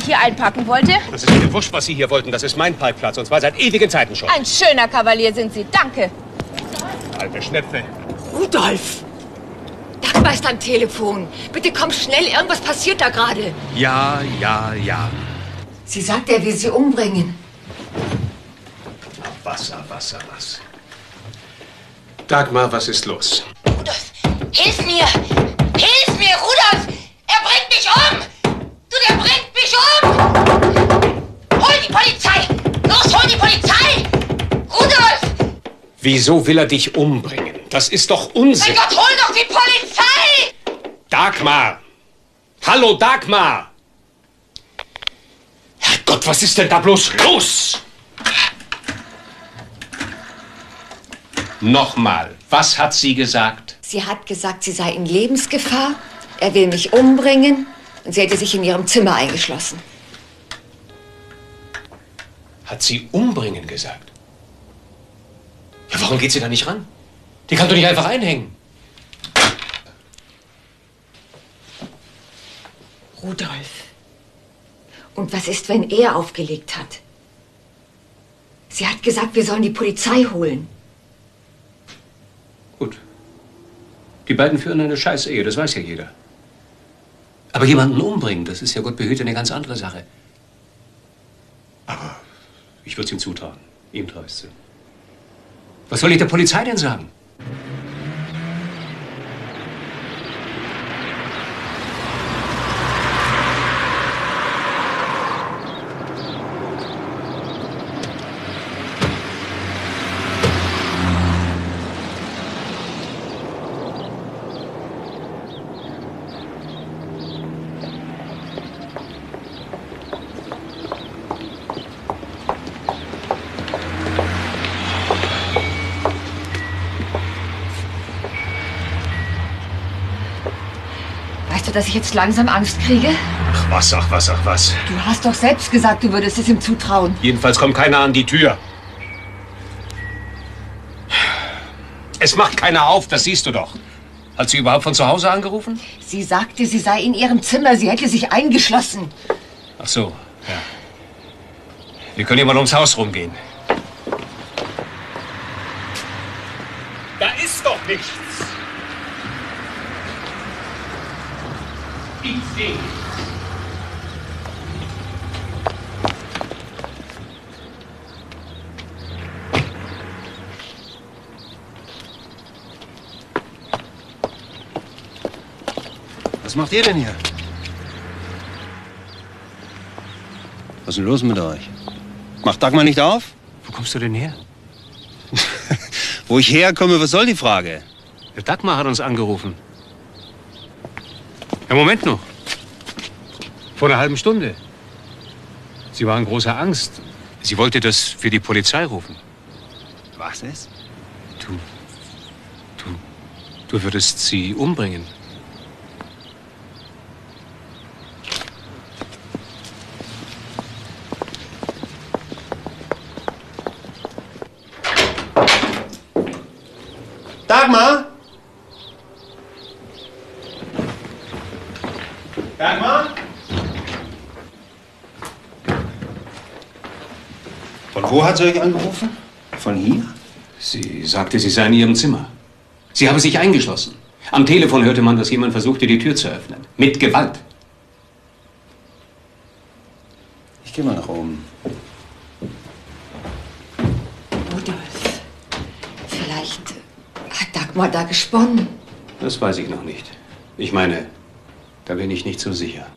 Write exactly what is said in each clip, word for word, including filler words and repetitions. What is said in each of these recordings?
hier einparken wollte? Das ist mir wurscht, was Sie hier wollten. Das ist mein Parkplatz, und zwar seit ewigen Zeiten schon. Ein schöner Kavalier sind Sie, danke. Alte Schnepfe. Rudolf! Dagmar ist am Telefon. Bitte komm schnell, irgendwas passiert da gerade. Ja, ja, ja. Sie sagt, er will sie umbringen. Wasser, Wasser, was? Dagmar, was ist los? Rudolf, hilf mir! Hilf mir, Rudolf! Er bringt mich um! Du, der bringt mich um! Hol die Polizei! Los, hol die Polizei! Rudolf! Wieso will er dich umbringen? Das ist doch Unsinn. Mein Gott, hol doch die Polizei! Dagmar! Hallo, Dagmar! Herrgott, was ist denn da bloß los? Nochmal, was hat sie gesagt? Sie hat gesagt, sie sei in Lebensgefahr. Er will mich umbringen. Und sie hätte sich in ihrem Zimmer eingeschlossen. Hat sie umbringen gesagt? Ja, warum geht sie da nicht ran? Die kann doch nicht einfach einhängen. Rudolf. Und was ist, wenn er aufgelegt hat? Sie hat gesagt, wir sollen die Polizei holen. Gut. Die beiden führen eine Scheiß-Ehe, das weiß ja jeder. Aber jemanden umbringen, das ist ja Gott behüte eine ganz andere Sache. Aber ich würde es ihm zutrauen. Ihm traue ich es zu. Was soll ich der Polizei denn sagen? Dass ich jetzt langsam Angst kriege? Ach was, ach was, ach was. Du hast doch selbst gesagt, du würdest es ihm zutrauen. Jedenfalls kommt keiner an die Tür. Es macht keiner auf, das siehst du doch. Hat sie überhaupt von zu Hause angerufen? Sie sagte, sie sei in ihrem Zimmer, sie hätte sich eingeschlossen. Ach so, ja. Wir können ja mal ums Haus rumgehen. Da ist doch nichts. Ich sehe. Was macht ihr denn hier? Was ist denn los mit euch? Macht Dagmar nicht auf? Wo kommst du denn her? Wo ich herkomme, was soll die Frage? Der Dagmar hat uns angerufen. Ja, Moment noch. Vor einer halben Stunde. Sie war in großer Angst. Sie wollte das für die Polizei rufen. Was ist? Du, du, du würdest sie umbringen. Dagmar? Dagmar? Von wo hat sie euch angerufen? Von hier? Sie sagte, sie sei in ihrem Zimmer. Sie habe sich eingeschlossen. Am Telefon hörte man, dass jemand versuchte, die Tür zu öffnen. Mit Gewalt. Ich gehe mal nach oben. Rudolf, vielleicht hat Dagmar da gesponnen. Das weiß ich noch nicht. Ich meine, da bin ich nicht so sicher.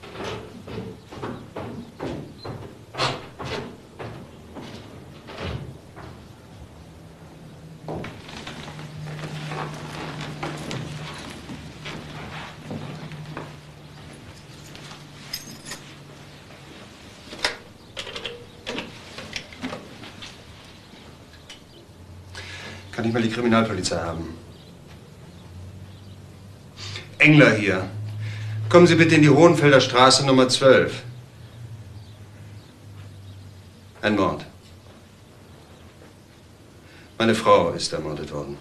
Kann ich mal die Kriminalpolizei haben? Engler hier. Kommen Sie bitte in die Hohenfelder Straße Nummer zwölf. Ein Mord. Meine Frau ist ermordet worden.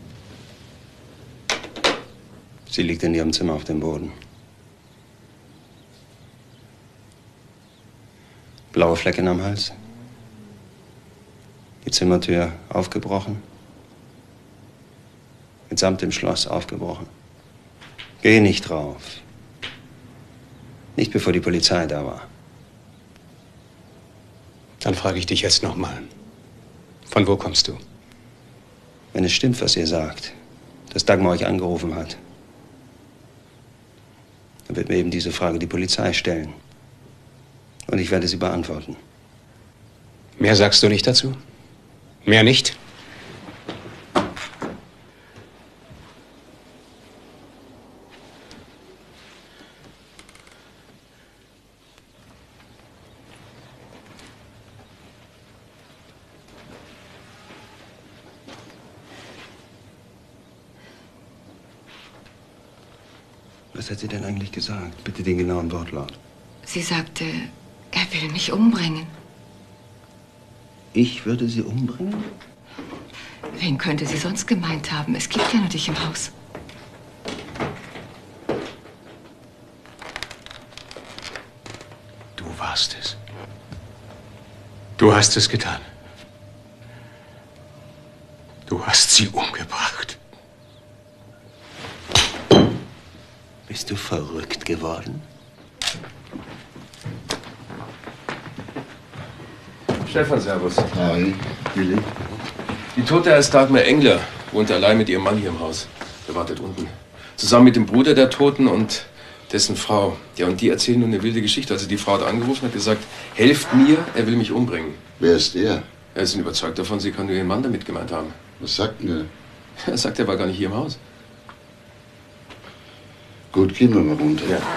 Sie liegt in ihrem Zimmer auf dem Boden. Blaue Flecken am Hals. Die Zimmertür aufgebrochen. Mitsamt dem Schloss aufgebrochen. Geh nicht drauf. Nicht bevor die Polizei da war. Dann frage ich dich jetzt noch mal. Von wo kommst du? Wenn es stimmt, was ihr sagt, dass Dagmar euch angerufen hat, dann wird mir eben diese Frage die Polizei stellen. Und ich werde sie beantworten. Mehr sagst du nicht dazu? Mehr nicht? Was hat sie denn eigentlich gesagt? Bitte den genauen Wortlaut. Sie sagte, er will mich umbringen. Ich würde sie umbringen? Wen könnte sie sonst gemeint haben? Es gibt ja nur dich im Haus. Du warst es. Du hast es getan. Du hast sie umgebracht. Bist du verrückt geworden? Stefan, servus. Hi, Willi. Die Tote heißt Dagmar Engler, wohnt allein mit ihrem Mann hier im Haus. Der wartet unten. Zusammen mit dem Bruder der Toten und dessen Frau. Ja, und die erzählen nur eine wilde Geschichte. Also die Frau hat angerufen und hat gesagt, helft mir, er will mich umbringen. Wer ist er? Er ist überzeugt davon, sie kann nur ihren Mann damit gemeint haben. Was sagt denn er? Er sagt, er war gar nicht hier im Haus. Gut, gehen wir mal runter. Ja.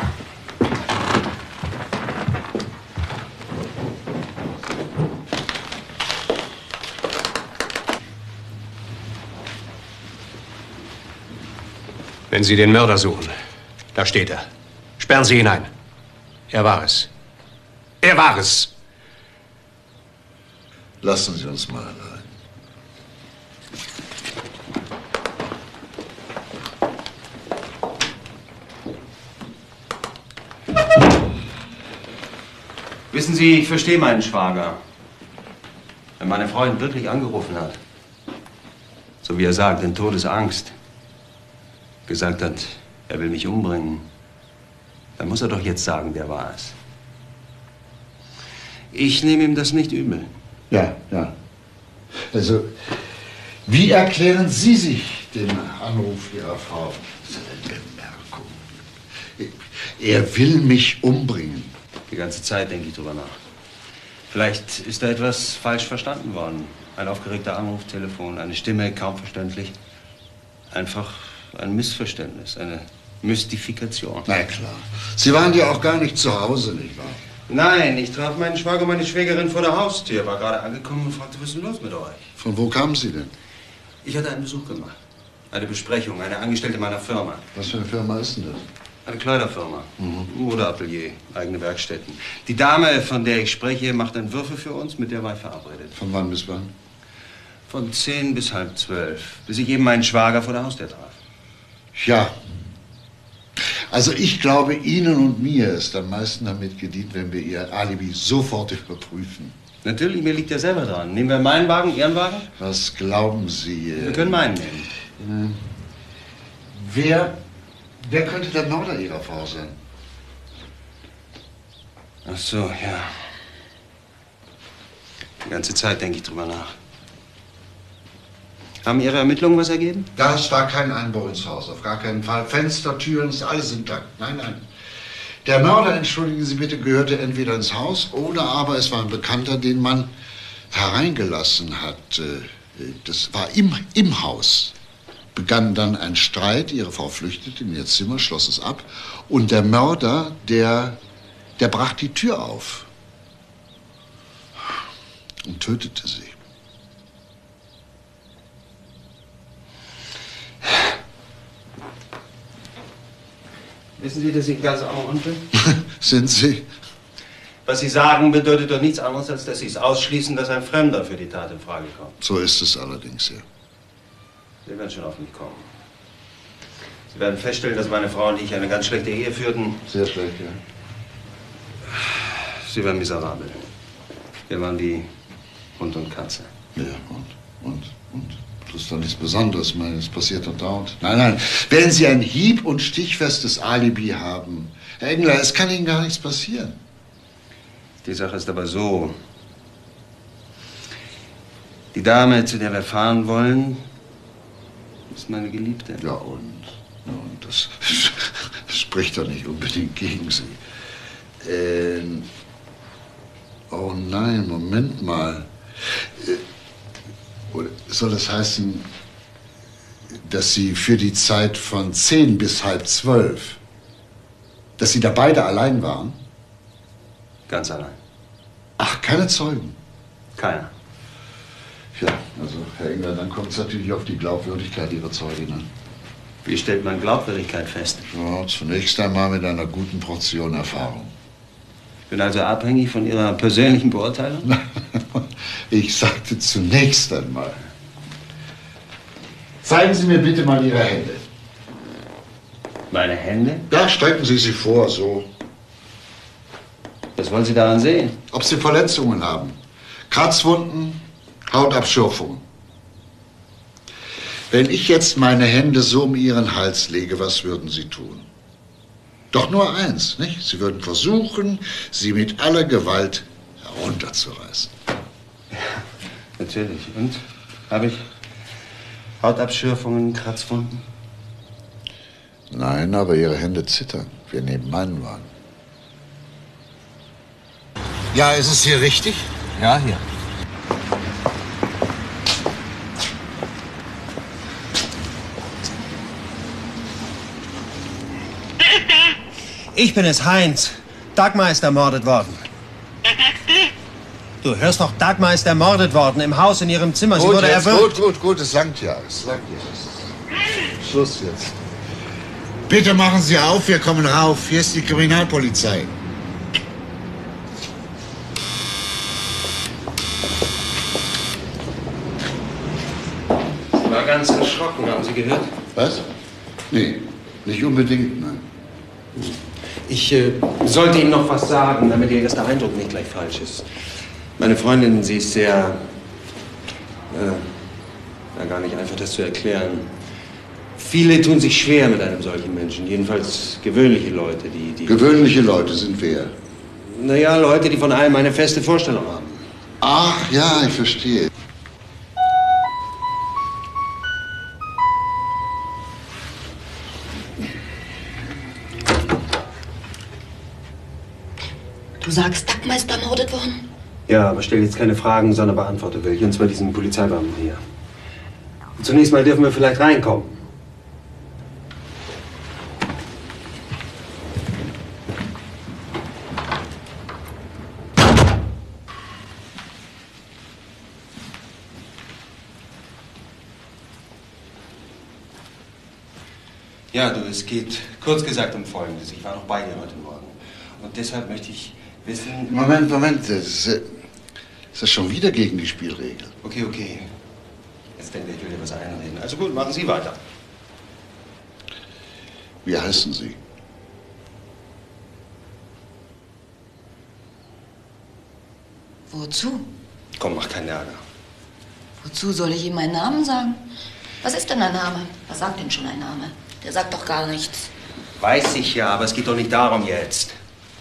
Wenn Sie den Mörder suchen, da steht er. Sperren Sie hinein. Er war es. Er war es. Lassen Sie uns mal allein. Wissen Sie, ich verstehe meinen Schwager. Wenn meine Frau ihn wirklich angerufen hat, so wie er sagt, in Todesangst, gesagt hat, er will mich umbringen, dann muss er doch jetzt sagen, wer war es. Ich nehme ihm das nicht übel. Ja, ja. Also, wie erklären Sie sich den Anruf Ihrer Frau? Das ist eine Bemerkung. Er will mich umbringen. Die ganze Zeit denke ich drüber nach. Vielleicht ist da etwas falsch verstanden worden. Ein aufgeregter Anruf, Telefon, eine Stimme, kaum verständlich. Einfach ein Missverständnis, eine Mystifikation. Na klar. Sie waren ja auch gar nicht zu Hause, nicht wahr? Nein, ich traf meinen Schwager und meine Schwägerin vor der Haustür, war gerade angekommen und fragte, was ist denn los mit euch? Von wo kamen Sie denn? Ich hatte einen Besuch gemacht. Eine Besprechung, eine Angestellte meiner Firma. Was für eine Firma ist denn das? Eine Kleiderfirma, mhm. Modeatelier, eigene Werkstätten. Die Dame, von der ich spreche, macht Entwürfe für uns, mit der war ich verabredet. Von wann bis wann? Von zehn bis halb zwölf, bis ich eben meinen Schwager vor der Haustür traf. Ja. Also ich glaube, Ihnen und mir ist am meisten damit gedient, wenn wir Ihr Alibi sofort überprüfen. Natürlich, mir liegt ja selber dran. Nehmen wir meinen Wagen, Ihren Wagen? Was glauben Sie? Äh, Wir können meinen nehmen. Äh, wer, wer könnte der Mörder Ihrer Frau sein? Ach so, ja. Die ganze Zeit denke ich drüber nach. Haben Ihre Ermittlungen was ergeben? Das war kein Einbruch ins Haus, auf gar keinen Fall. Fenster, Türen, ist alles intakt. Nein, nein. Der Mörder, entschuldigen Sie bitte, gehörte entweder ins Haus oder aber es war ein Bekannter, den man hereingelassen hat. Das war im, im Haus. Begann dann ein Streit, Ihre Frau flüchtete in ihr Zimmer, schloss es ab. Und der Mörder, der, der brach die Tür auf und tötete sie. Wissen Sie, dass ich ganz armer Hund bin? Sind Sie? Was Sie sagen, bedeutet doch nichts anderes, als dass Sie es ausschließen, dass ein Fremder für die Tat in Frage kommt. So ist es allerdings, ja. Sie werden schon auf mich kommen. Sie werden feststellen, dass meine Frau und ich eine ganz schlechte Ehe führten. Sehr schlecht, ja. Sie werden miserabel. Wir waren wie Hund und Katze. Ja, und, und, und. Das ist doch nichts Besonderes. Ich meine, das passiert doch dauernd. Nein, nein. Wenn Sie ein hieb- und stichfestes Alibi haben, Herr Engler, es kann Ihnen gar nichts passieren. Die Sache ist aber so. Die Dame, zu der wir fahren wollen, ist meine Geliebte. Ja, und? Ja, und das spricht doch nicht unbedingt gegen Sie. Ähm. Oh nein, Moment mal. Oder soll das heißen, dass Sie für die Zeit von zehn bis halb zwölf, dass Sie da beide allein waren? Ganz allein. Ach, keine Zeugen? Keiner. Ja, also, Herr Engler, dann kommt es natürlich auf die Glaubwürdigkeit Ihrer Zeugin an. Wie stellt man Glaubwürdigkeit fest? Ja, zunächst einmal mit einer guten Portion Erfahrung. Ich bin also abhängig von Ihrer persönlichen Beurteilung? Ich sagte zunächst einmal. Zeigen Sie mir bitte mal Ihre Hände. Meine Hände? Ja, strecken Sie sie vor, so. Was wollen Sie daran sehen? Ob Sie Verletzungen haben. Kratzwunden, Hautabschürfungen. Wenn ich jetzt meine Hände so um Ihren Hals lege, was würden Sie tun? Doch nur eins, nicht? Sie würden versuchen, sie mit aller Gewalt herunterzureißen. Ja, natürlich. Und? Habe ich Hautabschürfungen, Kratzwunden? Nein, aber Ihre Hände zittern. Wir neben meinen waren. Ja, ist es hier richtig? Ja, hier. Ich bin es, Heinz. Dagmar ist ermordet worden. Du hörst doch, Dagmar ist ermordet worden. Im Haus in ihrem Zimmer. Sie Gut, wurde jetzt, erwürgt. gut, gut, gut. Es langt ja. Es langt ja. Schluss jetzt. Bitte machen Sie auf, wir kommen rauf. Hier ist die Kriminalpolizei. Ich war ganz erschrocken, haben Sie gehört? Was? Nee, nicht unbedingt, nein. Ich äh, sollte Ihnen noch was sagen, damit Ihr erster Eindruck nicht gleich falsch ist. Meine Freundin, sie ist sehr... Äh, ja, gar nicht einfach, das zu erklären. Viele tun sich schwer mit einem solchen Menschen. Jedenfalls gewöhnliche Leute, die... die Gewöhnliche Leute sind wer? Naja, Leute, die von allem eine feste Vorstellung haben. Ach ja, ich verstehe. Du sagst, Dagmar ist ermordet worden? Ja, aber stell jetzt keine Fragen, sondern beantworte welche. Und zwar diesen Polizeibeamten hier. Und zunächst mal dürfen wir vielleicht reinkommen. Ja, du, es geht kurz gesagt um Folgendes. Ich war noch bei dir heute Morgen. Und deshalb möchte ich wissen... Moment, Moment. Das ist, äh, ist das schon wieder gegen die Spielregel? Okay, okay. Jetzt denke ich, ich will dir was einreden. Also gut, machen Sie weiter. Wie heißen Sie? Wozu? Komm, mach keinen Ärger. Wozu soll ich ihm meinen Namen sagen? Was ist denn ein Name? Was sagt denn schon ein Name? Der sagt doch gar nichts. Weiß ich ja, aber es geht doch nicht darum jetzt.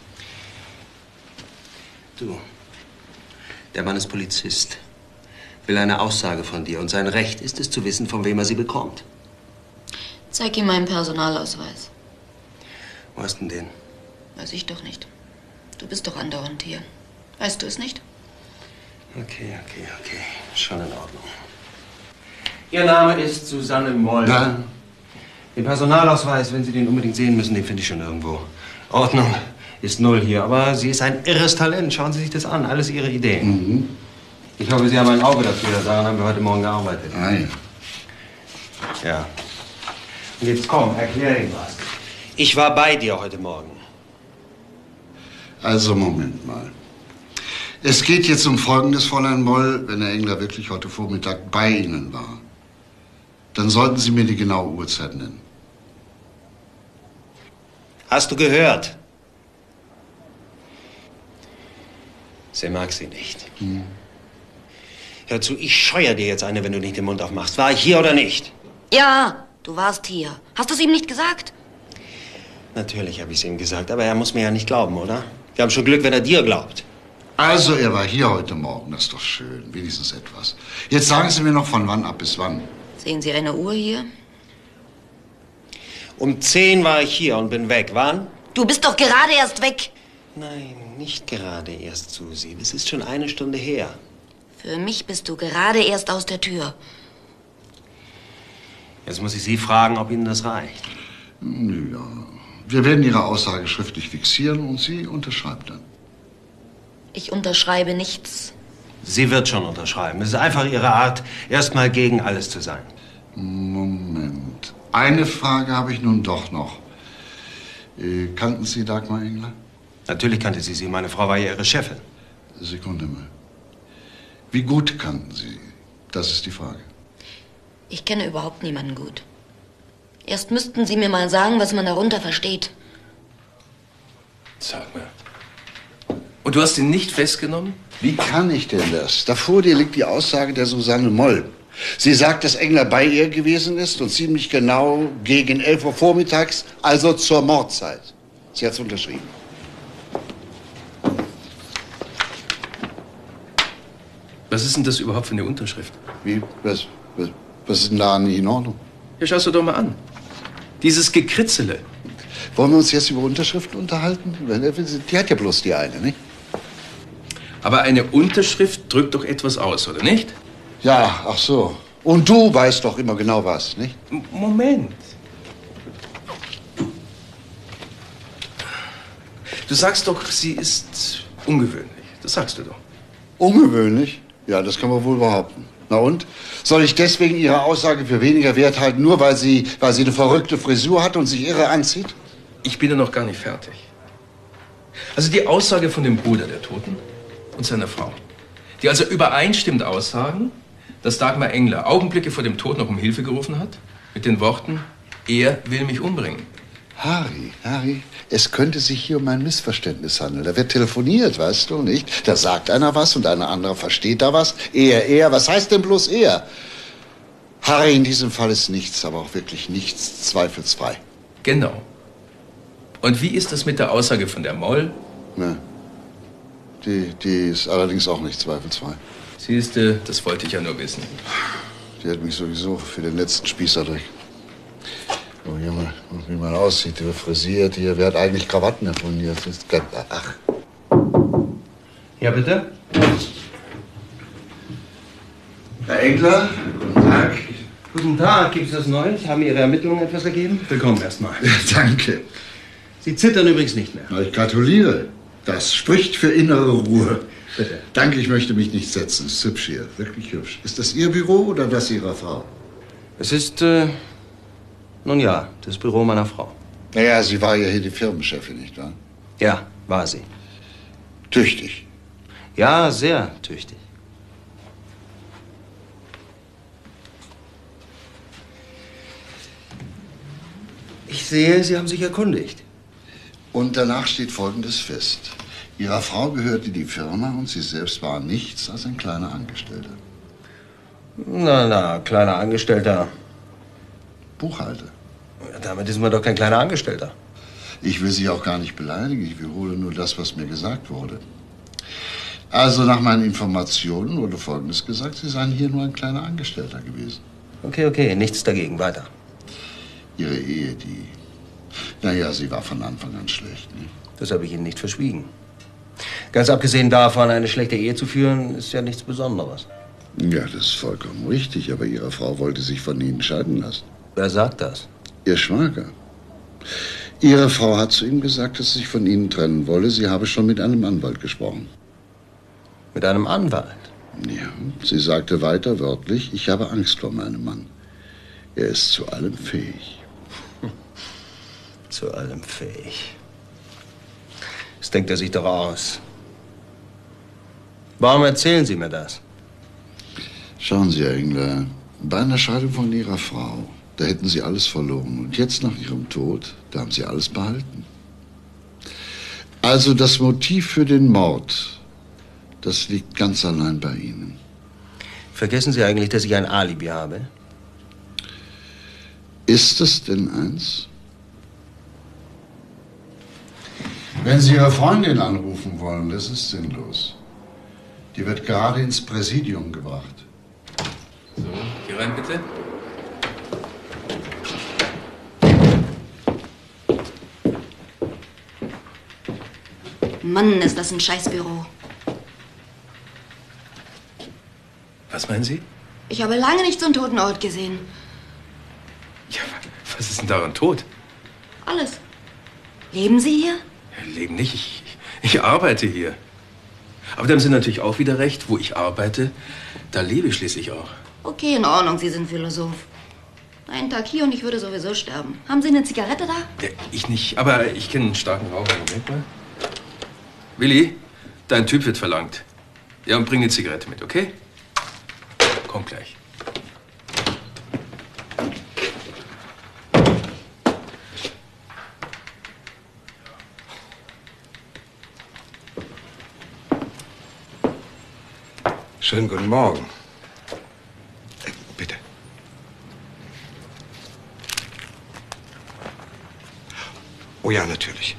Du, der Mann ist Polizist, will eine Aussage von dir und sein Recht ist es zu wissen, von wem er sie bekommt. Zeig ihm meinen Personalausweis. Wo hast du denn den? Weiß ich doch nicht. Du bist doch andauernd hier. Weißt du es nicht? Okay, okay, okay. Schon in Ordnung. Ihr Name ist Susanne Moll. Nein. Den Personalausweis, wenn Sie den unbedingt sehen müssen, den finde ich schon irgendwo. Ordnung ist null hier, aber sie ist ein irres Talent. Schauen Sie sich das an, alles Ihre Ideen. Mhm. Ich hoffe, Sie haben ein Auge dafür, daran haben wir heute Morgen gearbeitet. Nein. Ja. Und jetzt komm, erklär ihm was. Ich war bei dir heute Morgen. Also, Moment mal. Es geht jetzt um Folgendes, Fräulein Moll. Wenn Herr Engler wirklich heute Vormittag bei Ihnen war, dann sollten Sie mir die genaue Uhrzeit nennen. Hast du gehört? Sie mag sie nicht. Hm. Hör zu, ich scheuer dir jetzt eine, wenn du nicht den Mund aufmachst. War ich hier oder nicht? Ja, du warst hier. Hast du es ihm nicht gesagt? Natürlich habe ich es ihm gesagt, aber er muss mir ja nicht glauben, oder? Wir haben schon Glück, wenn er dir glaubt. Also, er war hier heute Morgen. Das ist doch schön. Wenigstens etwas. Jetzt sagen Sie mir noch, von wann ab bis wann. Sehen Sie eine Uhr hier? Um zehn war ich hier und bin weg. Wann? Du bist doch gerade erst weg. Nein, nicht gerade erst, Susi. Das ist schon eine Stunde her. Für mich bist du gerade erst aus der Tür. Jetzt muss ich Sie fragen, ob Ihnen das reicht. Ja. Wir werden Ihre Aussage schriftlich fixieren und Sie unterschreibt dann. Ich unterschreibe nichts. Sie wird schon unterschreiben. Es ist einfach Ihre Art, erstmal gegen alles zu sein. Moment. Eine Frage habe ich nun doch noch. Äh, kannten Sie Dagmar Engler? Natürlich kannte sie sie. Meine Frau war ja ihre Chefin. Sekunde mal. Wie gut kannten Sie sie? Das ist die Frage. Ich kenne überhaupt niemanden gut. Erst müssten Sie mir mal sagen, was man darunter versteht. Sag mal. Und du hast ihn nicht festgenommen? Wie kann ich denn das? Da vor dir liegt die Aussage der Susanne Moll. Sie sagt, dass Engler bei ihr gewesen ist und ziemlich genau gegen elf Uhr vormittags, also zur Mordzeit. Sie hat's unterschrieben. Was ist denn das überhaupt für eine Unterschrift? Wie? Was, was, was ist denn da nicht in Ordnung? Ja, schau's dir doch mal an. Dieses Gekritzele. Wollen wir uns jetzt über Unterschriften unterhalten? Die hat ja bloß die eine, nicht? Aber eine Unterschrift drückt doch etwas aus, oder nicht? Ja, ach so. Und du weißt doch immer genau was, nicht? M- Moment. Du sagst doch, sie ist ungewöhnlich. Das sagst du doch. Ungewöhnlich? Ja, das kann man wohl behaupten. Na und? Soll ich deswegen Ihre Aussage für weniger wert halten, nur weil sie, weil sie eine verrückte Frisur hat und sich irre anzieht? Ich bin ja noch gar nicht fertig. Also die Aussage von dem Bruder der Toten und seiner Frau, die also übereinstimmend aussagen, dass Dagmar Engler Augenblicke vor dem Tod noch um Hilfe gerufen hat, mit den Worten, er will mich umbringen. Harry, Harry, es könnte sich hier um ein Missverständnis handeln. Da wird telefoniert, weißt du, nicht? Da sagt einer was und einer andere versteht da was. Er, er, was heißt denn bloß er? Harry, in diesem Fall ist nichts, aber auch wirklich nichts zweifelsfrei. Genau. Und wie ist das mit der Aussage von der Moll? Ne, die, die ist allerdings auch nicht zweifelsfrei. Siehst du, das wollte ich ja nur wissen. Die hat mich sowieso für den letzten Spießer durch. Oh, hier mal, wie man aussieht, wie frisiert hier. Wer hat eigentlich Krawatten erfunden hier? Das ist ganz, ach. Ja, bitte? Herr Engler, guten Tag. Guten Tag, gibt es was Neues? Haben Ihre Ermittlungen etwas ergeben? Willkommen erstmal. Danke. Sie zittern übrigens nicht mehr. Na, ich gratuliere. Das spricht für innere Ruhe. Bitte. Danke, ich möchte mich nicht setzen. Ist hübsch hier, wirklich hübsch. Ist das Ihr Büro oder das Ihrer Frau? Es ist, äh, nun ja, das Büro meiner Frau. Naja, sie war ja hier die Firmenchefin, nicht wahr? Ja, war sie. Tüchtig. Ja, sehr tüchtig. Ich sehe, Sie haben sich erkundigt. Und danach steht Folgendes fest. Ihrer Frau gehörte die Firma und sie selbst war nichts als ein kleiner Angestellter. Na, na, kleiner Angestellter. Buchhalter. Ja, damit ist man doch kein kleiner Angestellter. Ich will Sie auch gar nicht beleidigen. Ich wiederhole nur das, was mir gesagt wurde. Also nach meinen Informationen wurde Folgendes gesagt. Sie seien hier nur ein kleiner Angestellter gewesen. Okay, okay, nichts dagegen. Weiter. Ihre Ehe, die... Naja, sie war von Anfang an schlecht, ne? Das habe ich Ihnen nicht verschwiegen. Ganz abgesehen davon, eine schlechte Ehe zu führen, ist ja nichts Besonderes. Ja, das ist vollkommen richtig. Aber Ihre Frau wollte sich von Ihnen scheiden lassen. Wer sagt das? Ihr Schwager. Ihre Frau hat zu ihm gesagt, dass sie sich von Ihnen trennen wolle. Sie habe schon mit einem Anwalt gesprochen. Mit einem Anwalt? Ja, sie sagte weiter wörtlich, ich habe Angst vor meinem Mann. Er ist zu allem fähig. Zu allem fähig. Das denkt er sich doch aus. Warum erzählen Sie mir das? Schauen Sie, Herr Engler, bei einer Scheidung von Ihrer Frau, da hätten Sie alles verloren. Und jetzt nach Ihrem Tod, da haben Sie alles behalten. Also das Motiv für den Mord, Das liegt ganz allein bei Ihnen. Vergessen Sie eigentlich, dass ich ein Alibi habe? Ist es denn eins? Wenn Sie Ihre Freundin anrufen wollen, das ist sinnlos. Die wird gerade ins Präsidium gebracht. So, geh rein, bitte. Mann, ist das ein Scheißbüro. Was meinen Sie? Ich habe lange nicht so einen toten Ort gesehen. Ja, was ist denn daran tot? Alles. Leben Sie hier? Ja, leben nicht, ich, ich arbeite hier. Aber da haben Sie natürlich auch wieder recht, wo ich arbeite, da lebe ich schließlich auch. Okay, in Ordnung, Sie sind Philosoph. Einen Tag hier und ich würde sowieso sterben. Haben Sie eine Zigarette da? Ja, ich nicht, aber ich kenne einen starken Raucher. Moment mal. Willi, dein Typ wird verlangt. Ja, und bring eine Zigarette mit, okay? Komm gleich. Schönen guten Morgen. Äh, bitte. Oh ja, natürlich.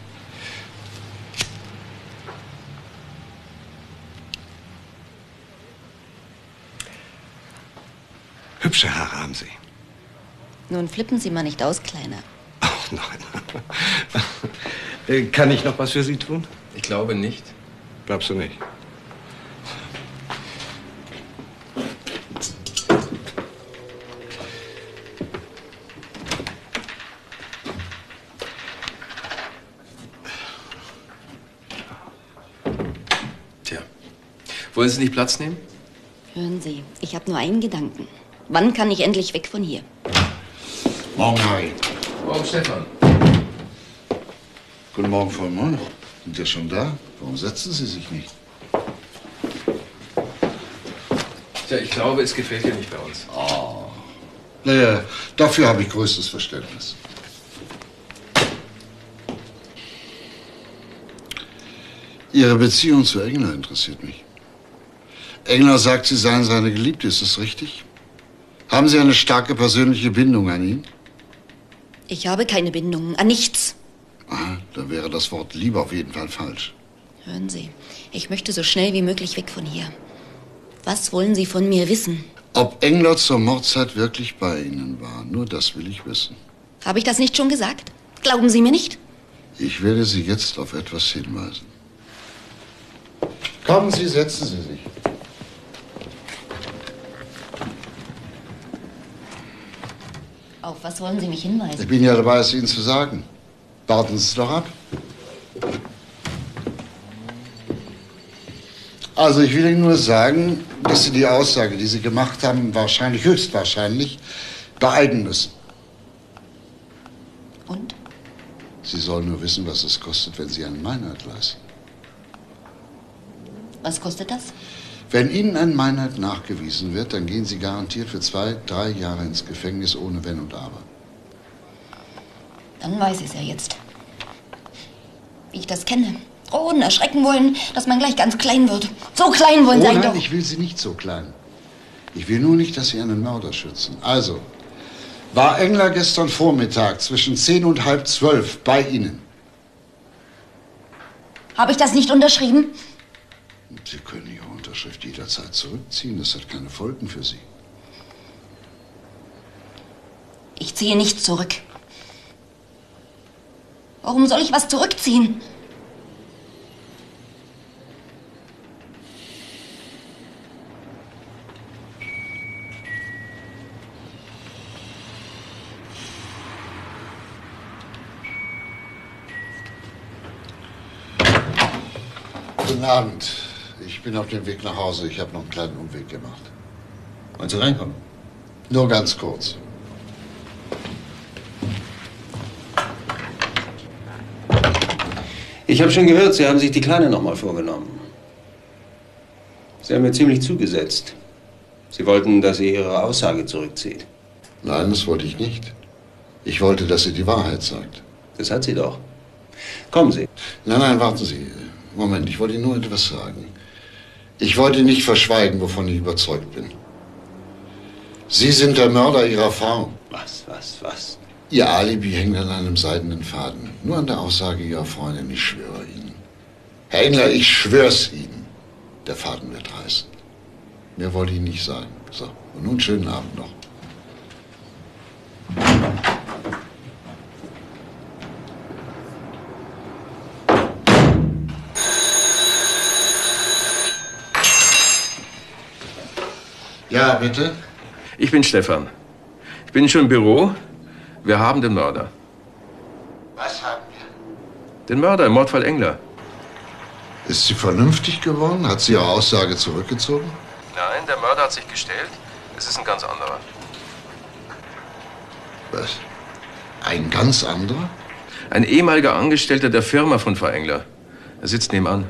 Hübsche Haare haben Sie. Nun flippen Sie mal nicht aus, Kleiner. Ach nein. Äh, Kann ich noch was für Sie tun? Ich glaube nicht. Glaubst du nicht? Tja, wollen Sie nicht Platz nehmen? Hören Sie, ich habe nur einen Gedanken. Wann kann ich endlich weg von hier? Morgen, Harry. Morgen, Stefan. Guten Morgen, Frau Moll. Sind Sie schon da? Warum setzen Sie sich nicht? Tja, ich glaube, es gefällt dir nicht bei uns. Oh. Naja, dafür habe ich größtes Verständnis. Ihre Beziehung zu Engler interessiert mich. Engler sagt, Sie seien seine Geliebte. Ist das richtig? Haben Sie eine starke persönliche Bindung an ihn? Ich habe keine Bindung an nichts. Ah, dann wäre das Wort Liebe auf jeden Fall falsch. Hören Sie, ich möchte so schnell wie möglich weg von hier. Was wollen Sie von mir wissen? Ob Engler zur Mordzeit wirklich bei Ihnen war, nur das will ich wissen. Habe ich das nicht schon gesagt? Glauben Sie mir nicht? Ich werde Sie jetzt auf etwas hinweisen. Kommen Sie, setzen Sie sich. Auf was wollen Sie mich hinweisen? Ich bin ja dabei, es Ihnen zu sagen. Warten Sie es doch ab. Also, ich will Ihnen nur sagen, dass Sie die Aussage, die Sie gemacht haben, wahrscheinlich, höchstwahrscheinlich, beeilen müssen. Und? Sie sollen nur wissen, was es kostet, wenn Sie eine Meinheit leisten. Was kostet das? Wenn Ihnen eine Meinheit nachgewiesen wird, dann gehen Sie garantiert für zwei, drei Jahre ins Gefängnis ohne Wenn und Aber. Dann weiß ich es ja jetzt. Wie ich das kenne. Drohen, erschrecken wollen, dass man gleich ganz klein wird. So klein wollen Oh sein nein, doch. ich will Sie nicht so klein. Ich will nur nicht, dass Sie einen Mörder schützen. Also, war Engler gestern Vormittag zwischen zehn und halb zwölf bei Ihnen? Habe ich das nicht unterschrieben? Sie können Ihre Unterschrift jederzeit zurückziehen. Das hat keine Folgen für Sie. Ich ziehe nichts zurück. Warum soll ich was zurückziehen? Guten Abend. Ich bin auf dem Weg nach Hause. Ich habe noch einen kleinen Umweg gemacht. Wollen Sie reinkommen? Nur ganz kurz. Ich habe schon gehört, Sie haben sich die Kleine noch mal vorgenommen. Sie haben mir ziemlich zugesetzt. Sie wollten, dass sie Ihre Aussage zurückzieht. Nein, das wollte ich nicht. Ich wollte, dass sie die Wahrheit sagt. Das hat sie doch. Kommen Sie. Nein, nein, warten Sie. Moment, ich wollte Ihnen nur etwas sagen. Ich wollte nicht verschweigen, wovon ich überzeugt bin. Sie sind der Mörder Ihrer Frau. Was, was, was? Ihr Alibi hängt an einem seidenen Faden. Nur an der Aussage Ihrer Freundin, ich schwöre Ihnen. Herr Engler, ich schwör's Ihnen. Der Faden wird reißen. Mehr wollte ich nicht sagen. So, und nun schönen Abend noch. Ja, bitte? Ich bin Stefan. Ich bin schon im Büro. Wir haben den Mörder. Was haben wir? Den Mörder im Mordfall Engler. Ist sie vernünftig geworden? Hat sie ihre Aussage zurückgezogen? Nein, der Mörder hat sich gestellt. Es ist ein ganz anderer. Was? Ein ganz anderer? Ein ehemaliger Angestellter der Firma von Frau Engler. Er sitzt nebenan.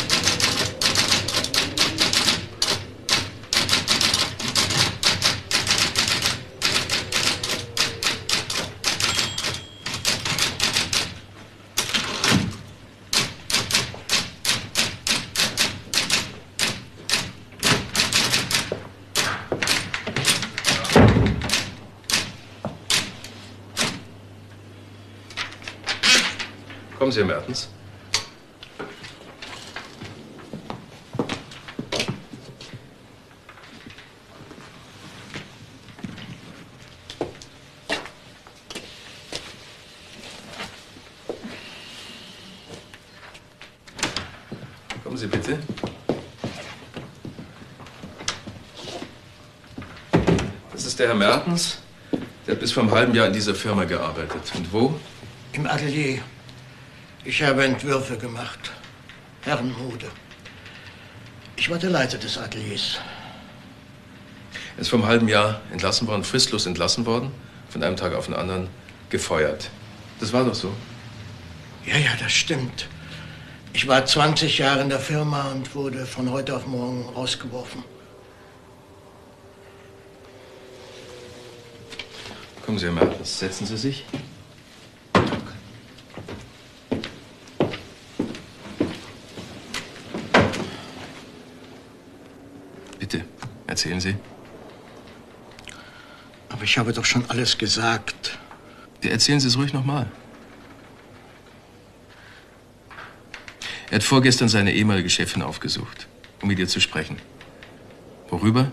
Kommen Sie, Herr Mertens. Kommen Sie bitte. Das ist der Herr Mertens. Der hat bis vor einem halben Jahr in dieser Firma gearbeitet. Und wo? Im Atelier. Ich habe Entwürfe gemacht. Herrenmode. Ich war der Leiter des Ateliers. Er ist vor einem halben Jahr entlassen worden, fristlos entlassen worden, von einem Tag auf den anderen gefeuert. Das war doch so. Ja, ja, das stimmt. Ich war zwanzig Jahre in der Firma und wurde von heute auf morgen rausgeworfen. Kommen Sie, Herr Mertens, setzen Sie sich. Bitte, erzählen Sie. Aber ich habe doch schon alles gesagt. Ja, erzählen Sie es ruhig nochmal. Er hat vorgestern seine ehemalige Chefin aufgesucht, um mit ihr zu sprechen. Worüber?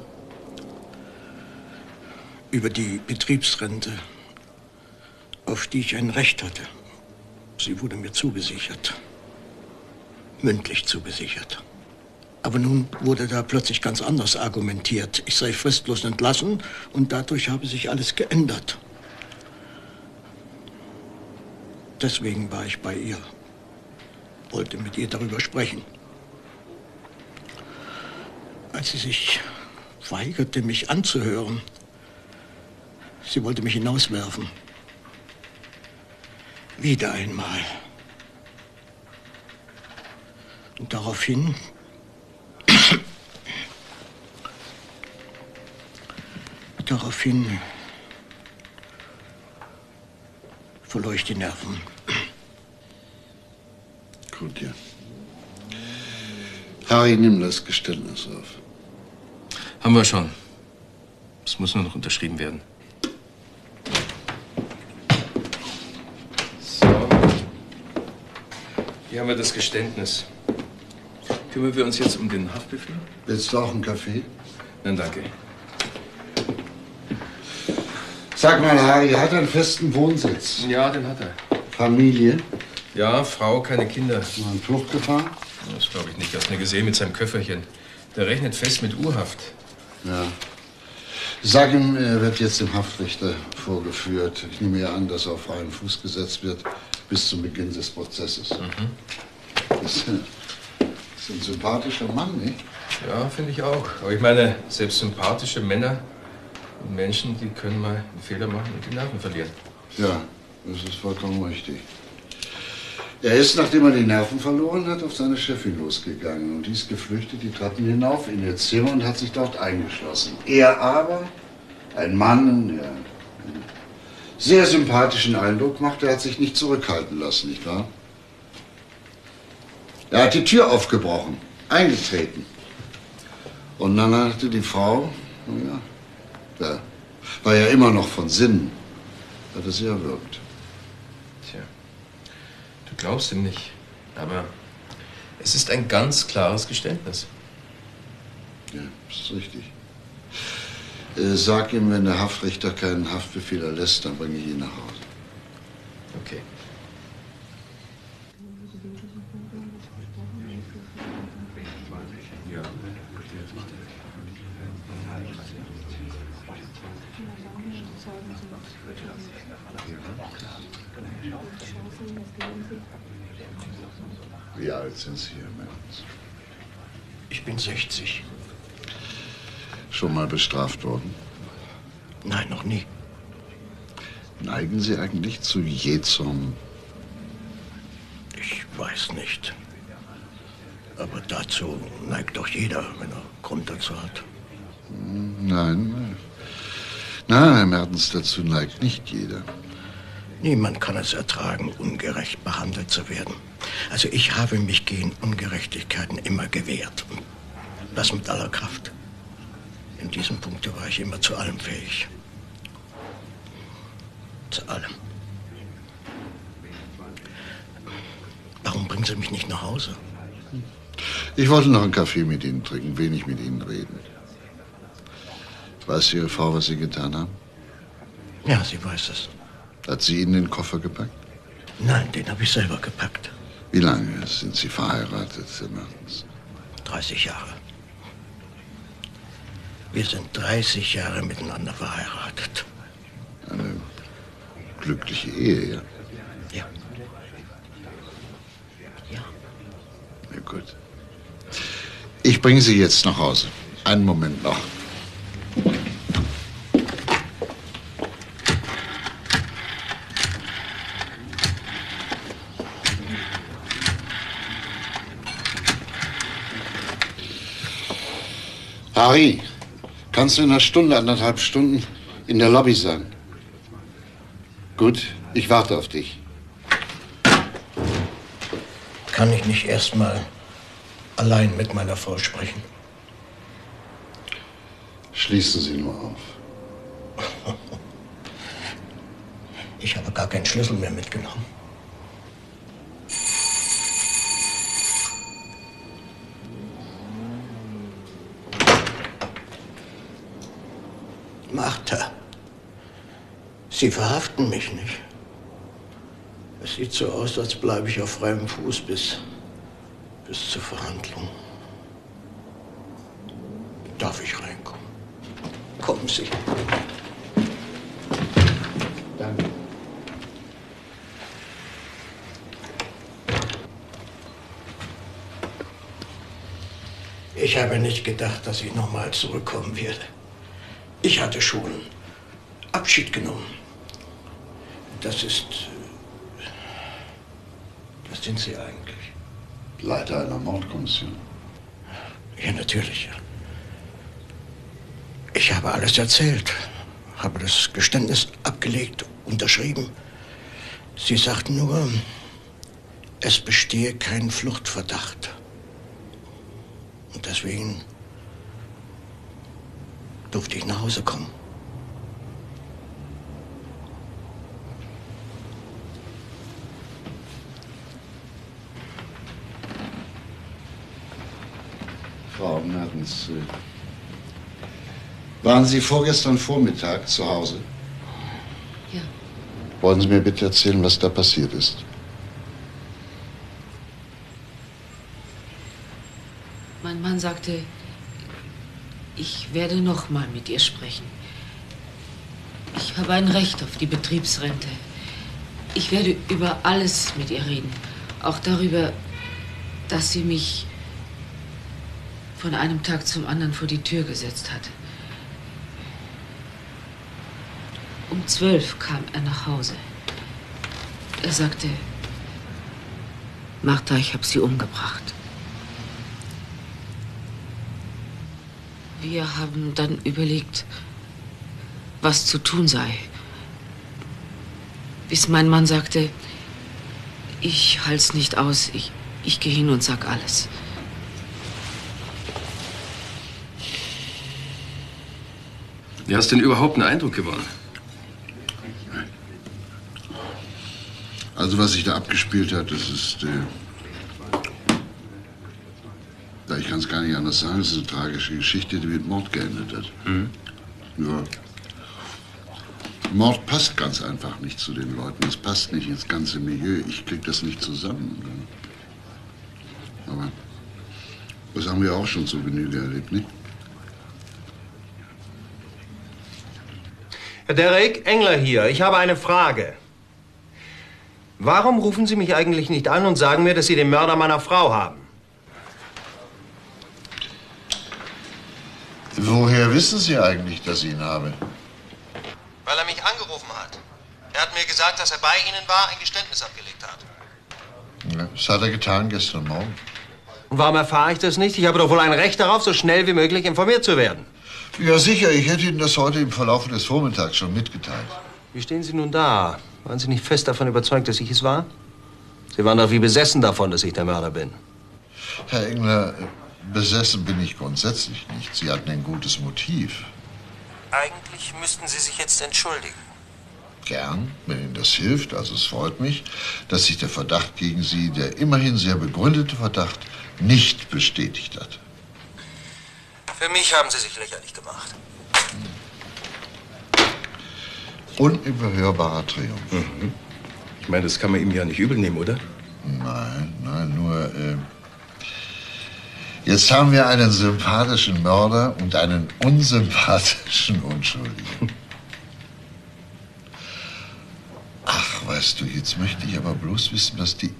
Über die Betriebsrente, auf die ich ein Recht hatte. Sie wurde mir zugesichert. Mündlich zugesichert. Aber nun wurde da plötzlich ganz anders argumentiert. Ich sei fristlos entlassen und dadurch habe sich alles geändert. Deswegen war ich bei ihr. Wollte mit ihr darüber sprechen. Als sie sich weigerte, mich anzuhören, sie wollte mich hinauswerfen. Wieder einmal. Und daraufhin Daraufhin verlor ich die Nerven. Gut, ja. Harry, nimm das Geständnis auf. Haben wir schon. Es muss nur noch unterschrieben werden. So. Hier haben wir das Geständnis. Kümmern wir uns jetzt um den Haftbefehl? Willst du auch einen Kaffee? Nein, danke. Sag mal, Harry, hat er einen festen Wohnsitz? Ja, den hat er. Familie? Ja, Frau, keine Kinder. Mal einen Flucht gefahren? Das glaube ich nicht. Hast du ihn gesehen mit seinem Köfferchen. Der rechnet fest mit Urhaft. Ja. Sag ihm, er wird jetzt dem Haftrichter vorgeführt. Ich nehme ja an, dass er auf freien Fuß gesetzt wird bis zum Beginn des Prozesses. Mhm. Das ist ein sympathischer Mann, nicht? Ja, finde ich auch. Aber ich meine, selbst sympathische Männer und Menschen, die können mal einen Fehler machen und die Nerven verlieren. Ja, das ist vollkommen richtig. Er ist, nachdem er die Nerven verloren hat, auf seine Chefin losgegangen. Und die ist geflüchtet die Treppen hinauf in ihr Zimmer und hat sich dort eingeschlossen. Er aber, ein Mann, der einen sehr sympathischen Eindruck macht, der hat sich nicht zurückhalten lassen, nicht wahr? Er hat die Tür aufgebrochen, eingetreten. Und dann hatte die Frau, ja, da war ja immer noch von Sinn, hat er sie erwürgt. Tja, du glaubst ihm nicht, aber es ist ein ganz klares Geständnis. Ja, das ist richtig. Äh, sag ihm, wenn der Haftrichter keinen Haftbefehl erlässt, dann bringe ich ihn nach Hause. Okay. Wie alt sind Sie, Herr Mertens? Ich bin sechzig. Schon mal bestraft worden? Nein, noch nie. Neigen Sie eigentlich zu Jähzorn? Ich weiß nicht. Aber dazu neigt doch jeder, wenn er Grund dazu hat. Nein. Nein, Herr Mertens, dazu neigt nicht jeder. Niemand kann es ertragen, ungerecht behandelt zu werden. Also ich habe mich gegen Ungerechtigkeiten immer gewehrt. Und das mit aller Kraft. In diesem Punkt war ich immer zu allem fähig. Zu allem. Warum bringen Sie mich nicht nach Hause? Ich wollte noch einen Kaffee mit Ihnen trinken, wenig mit Ihnen reden. Weiß Ihre Frau, was Sie getan haben? Ja, sie weiß es. Hat sie Ihnen den Koffer gepackt? Nein, den habe ich selber gepackt. Wie lange sind Sie verheiratet, Herr Mertens? dreißig Jahre. Wir sind dreißig Jahre miteinander verheiratet. Eine glückliche Ehe, ja? Ja. Ja. Na gut. Ich bringe Sie jetzt nach Hause. Einen Moment noch. Harry, kannst du in einer Stunde, anderthalb Stunden in der Lobby sein? Gut, ich warte auf dich. Kann ich nicht erst mal allein mit meiner Frau sprechen? Schließen Sie nur auf. Ich habe gar keinen Schlüssel mehr mitgenommen. Martha, Sie verhaften mich nicht. Es sieht so aus, als bleibe ich auf freiem Fuß bis, bis zur Verhandlung. Darf ich reinkommen? Kommen Sie. Danke. Ich habe nicht gedacht, dass ich nochmal zurückkommen werde. Ich hatte schon Abschied genommen. Das ist... Was sind Sie eigentlich? Leiter einer Mordkommission. Ja, natürlich. Ich habe alles erzählt, habe das Geständnis abgelegt, unterschrieben. Sie sagten nur, es bestehe kein Fluchtverdacht. Und deswegen durfte ich nach Hause kommen. Frau Mertens, waren Sie vorgestern Vormittag zu Hause? Ja. Wollen Sie mir bitte erzählen, was da passiert ist? Mein Mann sagte, ich werde noch mal mit ihr sprechen. Ich habe ein Recht auf die Betriebsrente. Ich werde über alles mit ihr reden. Auch darüber, dass sie mich von einem Tag zum anderen vor die Tür gesetzt hat. Um zwölf kam er nach Hause. Er sagte, Martha, ich habe sie umgebracht. Wir haben dann überlegt, was zu tun sei. Bis mein Mann sagte, ich halt's nicht aus, ich, ich gehe hin und sag alles. Wie hast du denn überhaupt einen Eindruck gewonnen? Also was sich da abgespielt hat, das ist... Äh, ja, ich kann es gar nicht anders sagen, es ist eine tragische Geschichte, die mit Mord geendet hat. Mhm. Nur... Mord passt ganz einfach nicht zu den Leuten. Es passt nicht ins ganze Milieu. Ich krieg das nicht zusammen. Aber das haben wir auch schon zur Genüge erlebt, nicht? Herr Derek, Engler hier. Ich habe eine Frage. Warum rufen Sie mich eigentlich nicht an und sagen mir, dass Sie den Mörder meiner Frau haben? Woher wissen Sie eigentlich, dass ich ihn habe? Weil er mich angerufen hat. Er hat mir gesagt, dass er bei Ihnen war, ein Geständnis abgelegt hat. Ja, das hat er getan gestern Morgen. Und warum erfahre ich das nicht? Ich habe doch wohl ein Recht darauf, so schnell wie möglich informiert zu werden. Ja, sicher. Ich hätte Ihnen das heute im Verlauf des Vormittags schon mitgeteilt. Wie stehen Sie nun da? Waren Sie nicht fest davon überzeugt, dass ich es war? Sie waren doch wie besessen davon, dass ich der Mörder bin. Herr Engler, besessen bin ich grundsätzlich nicht. Sie hatten ein gutes Motiv. Eigentlich müssten Sie sich jetzt entschuldigen. Gern, wenn Ihnen das hilft. Also es freut mich, dass sich der Verdacht gegen Sie, der immerhin sehr begründete Verdacht, nicht bestätigt hat. Für mich haben Sie sich lächerlich gemacht. Unüberhörbarer Triumph. Mhm. Ich meine, das kann man ihm ja nicht übel nehmen, oder? Nein, nein, nur... Äh, jetzt haben wir einen sympathischen Mörder und einen unsympathischen Unschuldigen. Ach, weißt du, jetzt möchte ich aber bloß wissen, dass die...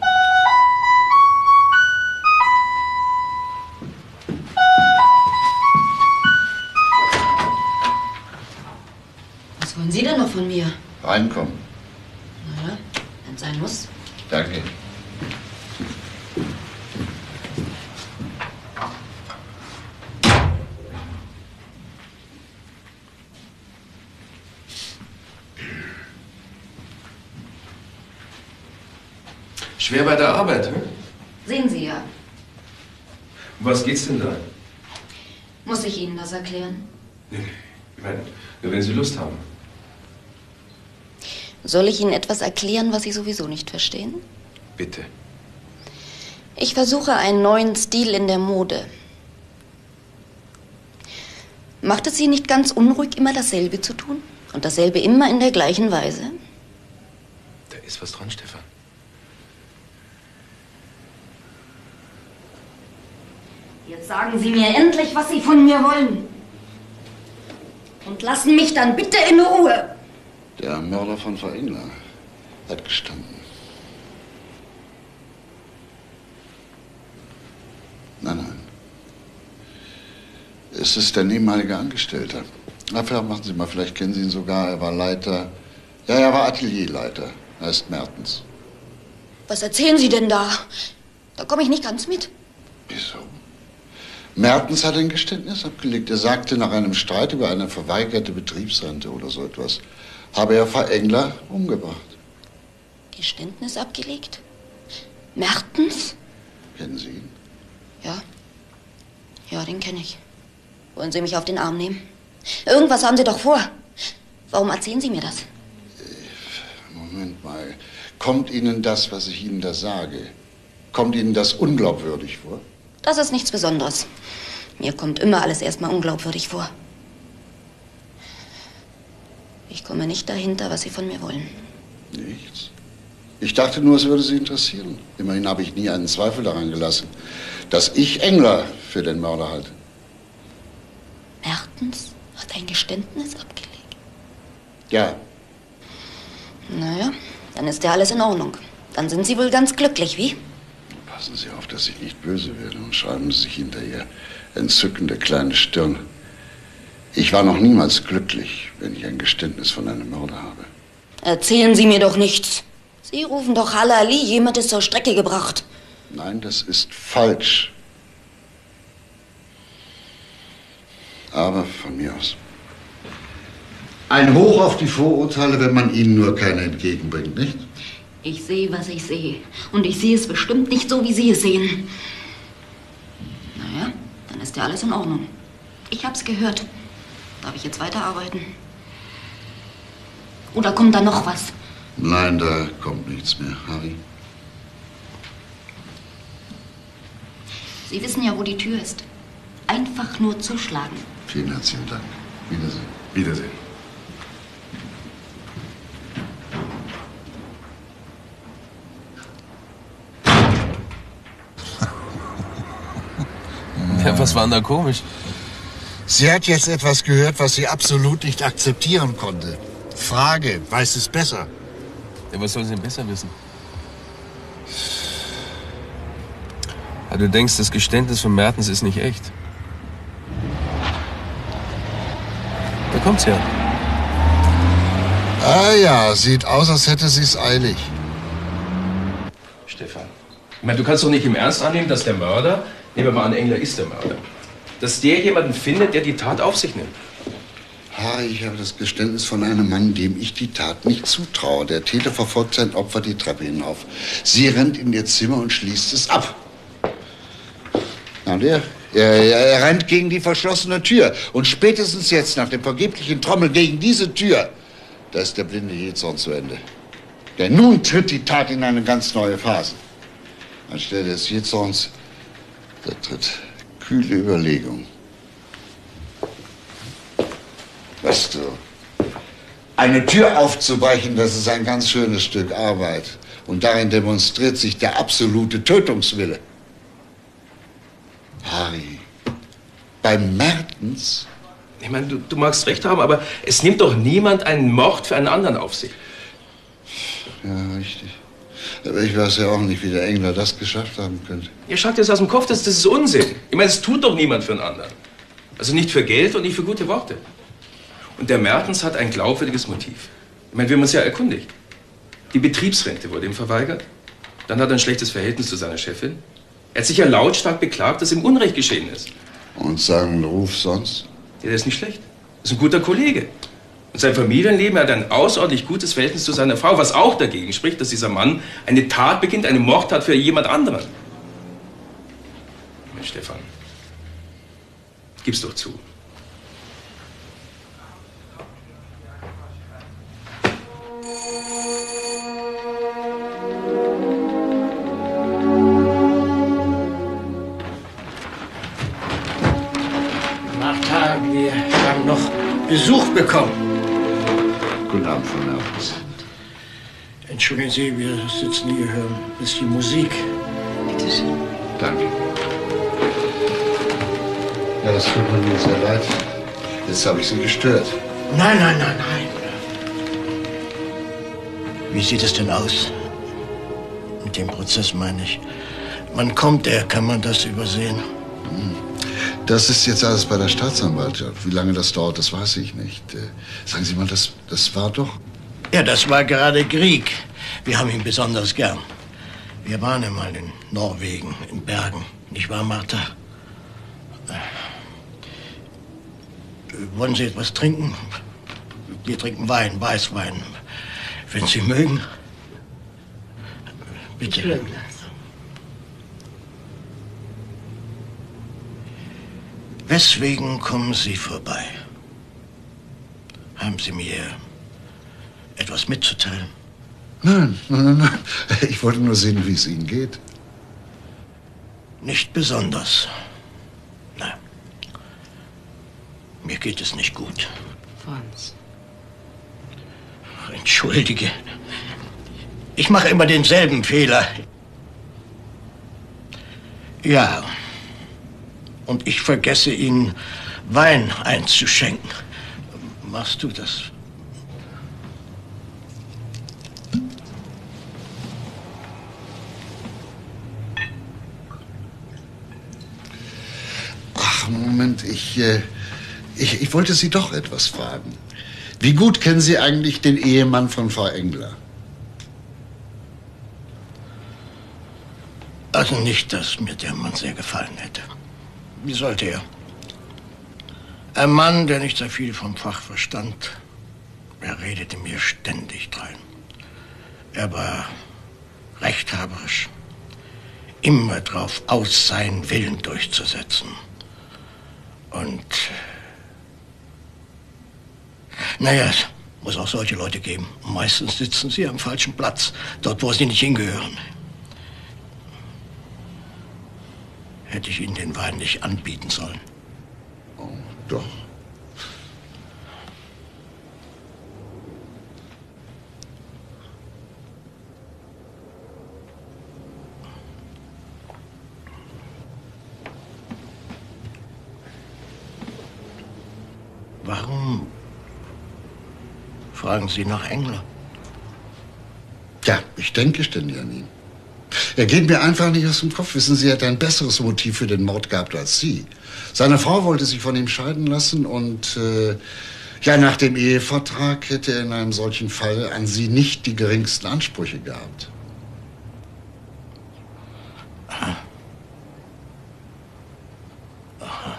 Was wollen Sie denn noch von mir? Reinkommen. Na ja, wenn es sein muss. Danke. Schwer bei der Arbeit, hm? Sehen Sie ja. Um was geht's denn da? Muss ich Ihnen das erklären? Nee, ich meine, nur wenn Sie Lust haben. Soll ich Ihnen etwas erklären, was Sie sowieso nicht verstehen? Bitte. Ich versuche einen neuen Stil in der Mode. Macht es Sie nicht ganz unruhig, immer dasselbe zu tun? Und dasselbe immer in der gleichen Weise? Da ist was dran, Stefan. Jetzt sagen Sie mir endlich, was Sie von mir wollen. Und lassen mich dann bitte in Ruhe. Der Mörder von Frau Engler hat gestanden. Nein, nein. Es ist ein ehemaliger Angestellter. Na, vielleicht machen Sie mal, vielleicht kennen Sie ihn sogar. Er war Leiter. Ja, er war Atelierleiter. Er ist Mertens. Was erzählen Sie denn da? Da komme ich nicht ganz mit. Wieso? Mertens hat ein Geständnis abgelegt. Er sagte, nach einem Streit über eine verweigerte Betriebsrente oder so etwas, habe er Frau Engler umgebracht. Geständnis abgelegt? Mertens? Kennen Sie ihn? Ja. Ja, den kenne ich. Wollen Sie mich auf den Arm nehmen? Irgendwas haben Sie doch vor. Warum erzählen Sie mir das? Moment mal. Kommt Ihnen das, was ich Ihnen da sage, kommt Ihnen das unglaubwürdig vor? Das ist nichts Besonderes. Mir kommt immer alles erstmal unglaubwürdig vor. Ich komme nicht dahinter, was Sie von mir wollen. Nichts. Ich dachte nur, es würde Sie interessieren. Immerhin habe ich nie einen Zweifel daran gelassen, dass ich Engler für den Mörder halte. Mertens hat ein Geständnis abgelegt? Ja. Naja, dann ist ja alles in Ordnung. Dann sind Sie wohl ganz glücklich, wie? Passen Sie auf, dass ich nicht böse werde und schreiben Sie sich hinter Ihr entzückende kleine Stirn. Ich war noch niemals glücklich, wenn ich ein Geständnis von einem Mörder habe. Erzählen Sie mir doch nichts. Sie rufen doch Halali, jemand ist zur Strecke gebracht. Nein, das ist falsch. Aber von mir aus. Ein Hoch auf die Vorurteile, wenn man ihnen nur keine entgegenbringt, nicht? Ich sehe, was ich sehe. Und ich sehe es bestimmt nicht so, wie Sie es sehen. Naja, dann ist ja alles in Ordnung. Ich hab's gehört. Darf ich jetzt weiterarbeiten? Oder kommt da noch was? Nein, da kommt nichts mehr, Harry. Sie wissen ja, wo die Tür ist. Einfach nur zuschlagen. Vielen herzlichen Dank. Wiedersehen. Wiedersehen. Ja, was war denn da komisch? Sie hat jetzt etwas gehört, was sie absolut nicht akzeptieren konnte. Frage, weiß es besser? Ja, was soll sie denn besser wissen? Ja, du denkst, das Geständnis von Mertens ist nicht echt. Da kommt's ja. Ah ja, sieht aus, als hätte sie es eilig. Stefan, ich meine, du kannst doch nicht im Ernst annehmen, dass der Mörder, nehmen wir mal an, Engler ist der Mörder, dass der jemanden findet, der die Tat auf sich nimmt. Harry, ich habe das Geständnis von einem Mann, dem ich die Tat nicht zutraue. Der Täter verfolgt sein Opfer die Treppe hinauf. Sie rennt in ihr Zimmer und schließt es ab. Na, und er? Er, er rennt gegen die verschlossene Tür. Und spätestens jetzt, nach dem vergeblichen Trommeln gegen diese Tür, da ist der blinde Jezorn zu Ende. Denn nun tritt die Tat in eine ganz neue Phase. Anstelle des Jezorns, da tritt kühle Überlegung. Weißt du, eine Tür aufzubrechen, das ist ein ganz schönes Stück Arbeit. Und darin demonstriert sich der absolute Tötungswille. Harry, bei Mertens? Ich meine, du, du magst recht haben, aber es nimmt doch niemand einen Mord für einen anderen auf sich. Ja, richtig. Aber ich weiß ja auch nicht, wie der Engler das geschafft haben könnte. Ihr schagt jetzt aus dem Kopf, das, das ist Unsinn. Ich meine, es tut doch niemand für einen anderen. Also nicht für Geld und nicht für gute Worte. Und der Mertens hat ein glaubwürdiges Motiv. Ich meine, wir haben uns ja erkundigt. Die Betriebsrente wurde ihm verweigert. Dann hat er ein schlechtes Verhältnis zu seiner Chefin. Er hat sich ja lautstark beklagt, dass ihm Unrecht geschehen ist. Und seinen Ruf sonst? Ja, der ist nicht schlecht. Das ist ein guter Kollege. Und sein Familienleben, er hat ein außerordentlich gutes Verhältnis zu seiner Frau, was auch dagegen spricht, dass dieser Mann eine Tat beginnt, eine Mordtat für jemand anderen. Mensch, Stefan, gib's doch zu. Martha, wir haben noch Besuch bekommen. Guten Abend, Frau Mertens. Entschuldigen Sie, wir sitzen hier, hören ein bisschen Musik. Bitte schön. Danke. Ja, das tut mir sehr leid. Jetzt habe ich Sie gestört. Nein, nein, nein, nein. Wie sieht es denn aus? Mit dem Prozess meine ich. Man kommt, der kann man das übersehen. Das ist jetzt alles bei der Staatsanwaltschaft. Wie lange das dauert, das weiß ich nicht. Sagen Sie mal, das, das war doch... Ja, das war gerade Krieg. Wir haben ihn besonders gern. Wir waren einmal in Norwegen, in Bergen. Nicht wahr, Martha? Wollen Sie etwas trinken? Wir trinken Wein, Weißwein. Wenn Sie mögen. Bitte. Weswegen kommen Sie vorbei? Haben Sie mir etwas mitzuteilen? Nein, nein, nein, nein. Ich wollte nur sehen, wie es Ihnen geht. Nicht besonders. Nein. Mir geht es nicht gut. Franz. Entschuldige. Ich mache immer denselben Fehler. Ja. Und ich vergesse Ihnen Wein einzuschenken. Machst du das? Ach, Moment, ich, äh, ich, ich wollte Sie doch etwas fragen. Wie gut kennen Sie eigentlich den Ehemann von Frau Engler? Also nicht, dass mir der Mann sehr gefallen hätte. Wie sollte er? Ein Mann, der nicht sehr viel vom Fach verstand. Er redete mir ständig drein. Er war rechthaberisch. Immer drauf aus, seinen Willen durchzusetzen. Und Naja, es muss auch solche Leute geben. Und meistens sitzen sie am falschen Platz, dort, wo sie nicht hingehören. Hätte ich Ihnen den Wein nicht anbieten sollen. Oh, doch. Warum fragen Sie nach Engler? Ja, ich denke ständig an ihn. Er geht mir einfach nicht aus dem Kopf. Wissen Sie, er hat ein besseres Motiv für den Mord gehabt als Sie. Seine Frau wollte sich von ihm scheiden lassen und äh, ja, nach dem Ehevertrag hätte er in einem solchen Fall an Sie nicht die geringsten Ansprüche gehabt. Aha. Aha.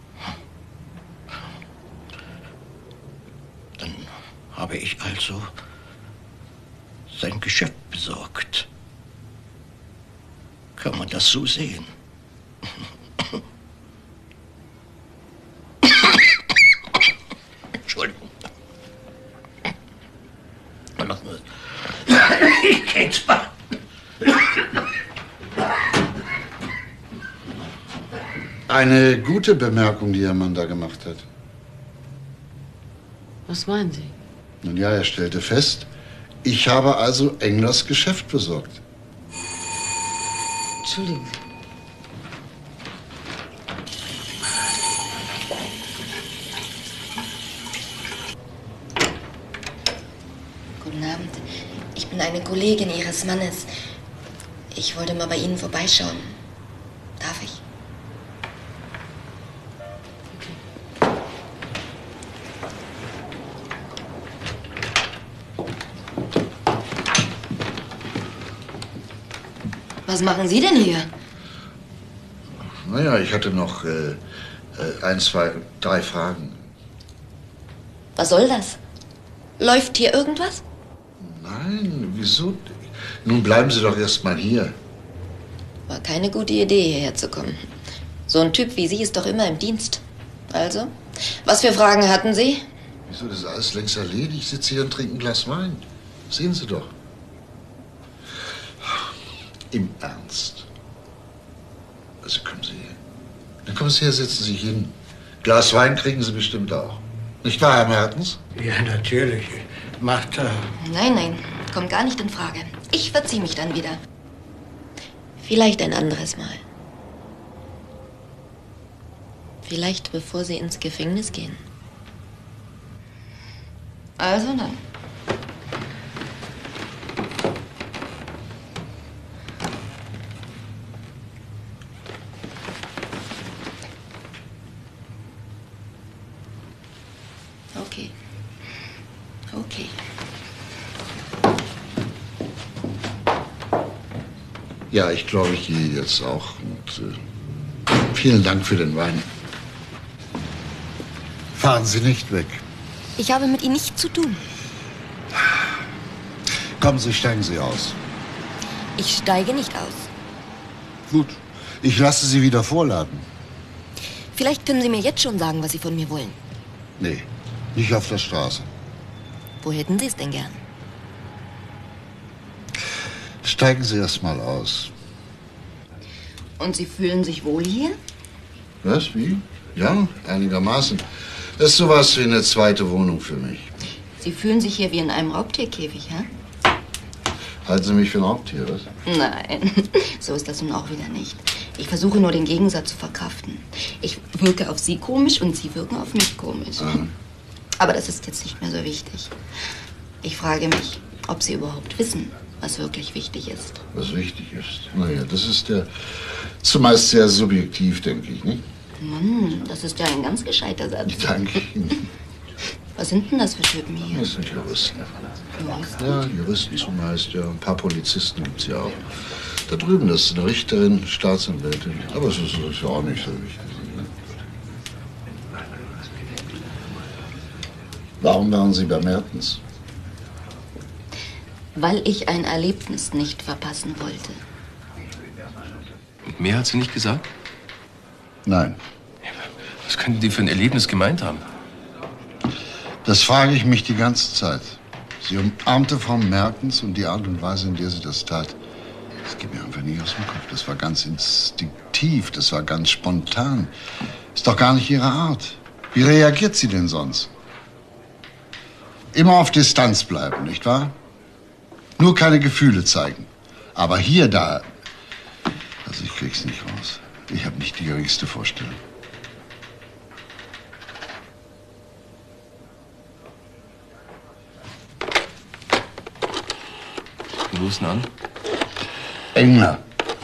Dann habe ich also sein Geschäft besorgt. Kann man das so sehen? Entschuldigung. Ich geh ins Bad. Eine gute Bemerkung, die Ihr Mann da gemacht hat. Was meinen Sie? Nun ja, er stellte fest, ich habe also Englers Geschäft besorgt. Entschuldigen Sie. Guten Abend. Ich bin eine Kollegin Ihres Mannes. Ich wollte mal bei Ihnen vorbeischauen. Darf ich? Was machen Sie denn hier? Naja, ich hatte noch äh, äh, ein, zwei, drei Fragen. Was soll das? Läuft hier irgendwas? Nein, wieso? Nun bleiben Sie doch erst mal hier. War keine gute Idee, hierher zu kommen. So ein Typ wie Sie ist doch immer im Dienst. Also, was für Fragen hatten Sie? Wieso, das ist alles längst erledigt? Ich sitze hier und trinke ein Glas Wein. Sehen Sie doch. Im Ernst. Also kommen Sie her. Dann kommen Sie her, setzen Sie sich hin. Glas Wein kriegen Sie bestimmt auch. Nicht wahr, Herr Mertens? Ja, natürlich. Macht er. Nein, nein, kommt gar nicht in Frage. Ich verziehe mich dann wieder. Vielleicht ein anderes Mal. Vielleicht bevor Sie ins Gefängnis gehen. Also dann. Okay. Okay. Ja, ich glaube, ich gehe jetzt auch. Und äh, vielen Dank für den Wein. Fahren Sie nicht weg. Ich habe mit Ihnen nichts zu tun. Kommen Sie, steigen Sie aus. Ich steige nicht aus. Gut, ich lasse Sie wieder vorladen. Vielleicht können Sie mir jetzt schon sagen, was Sie von mir wollen. Nee, nicht auf der Straße. Wo hätten Sie es denn gern? Steigen Sie erst mal aus. Und Sie fühlen sich wohl hier? Was, wie? Ja, einigermaßen. Das ist sowas wie eine zweite Wohnung für mich. Sie fühlen sich hier wie in einem Raubtierkäfig, hä? Halten Sie mich für ein Raubtier, was? Nein, so ist das nun auch wieder nicht. Ich versuche nur, den Gegensatz zu verkraften. Ich wirke auf Sie komisch und Sie wirken auf mich komisch. Aha. Aber das ist jetzt nicht mehr so wichtig. Ich frage mich, ob Sie überhaupt wissen, was wirklich wichtig ist. Was wichtig ist? Naja, das ist ja zumeist sehr subjektiv, denke ich, nicht? Mann, das ist ja ein ganz gescheiter Satz. Ich danke Ihnen. Was sind denn das für Typen hier? Das sind Juristen. Juristen? Ja, Juristen zumeist, ja. Ein paar Polizisten gibt es ja auch. Da drüben, das ist eine Richterin, Staatsanwältin. Aber es ist, ist ja auch nicht so wichtig. Ne? Warum waren Sie bei Mertens? Weil ich ein Erlebnis nicht verpassen wollte. Und mehr hat sie nicht gesagt? Nein. Was könnten die für ein Erlebnis gemeint haben? Das frage ich mich die ganze Zeit. Sie umarmte Frau Mertens und die Art und Weise, in der sie das tat, das geht mir einfach nicht aus dem Kopf. Das war ganz instinktiv, das war ganz spontan. Ist doch gar nicht ihre Art. Wie reagiert sie denn sonst? Immer auf Distanz bleiben, nicht wahr? Nur keine Gefühle zeigen. Aber hier, da... Also ich krieg's nicht raus. Ich habe nicht die geringste Vorstellung. Wir rufen an. Engler.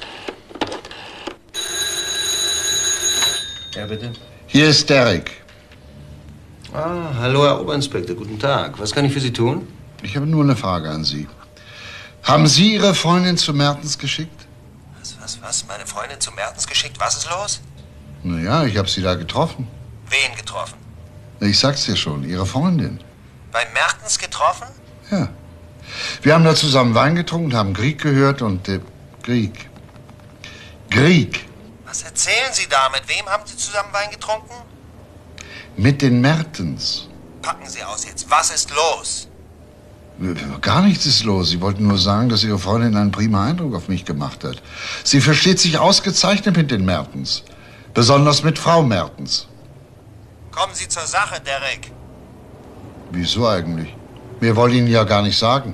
Ja, bitte. Hier ist Derek. Ah, hallo, Herr Oberinspektor. Guten Tag. Was kann ich für Sie tun? Ich habe nur eine Frage an Sie. Haben Sie Ihre Freundin zu Mertens geschickt? Was, was, was? Meine Freundin zu Mertens geschickt? Was ist los? Na ja, ich habe sie da getroffen. Wen getroffen? Ich sag's dir schon, Ihre Freundin. Bei Mertens getroffen? Ja. Wir haben da zusammen Wein getrunken, haben Krieg gehört und... Äh, Krieg. Krieg. Was erzählen Sie da? Mit wem haben Sie zusammen Wein getrunken? Mit den Mertens. Packen Sie aus jetzt. Was ist los? Gar nichts ist los. Sie wollten nur sagen, dass Ihre Freundin einen prima Eindruck auf mich gemacht hat. Sie versteht sich ausgezeichnet mit den Mertens. Besonders mit Frau Mertens. Kommen Sie zur Sache, Derek. Wieso eigentlich? Wir wollen Ihnen ja gar nicht sagen.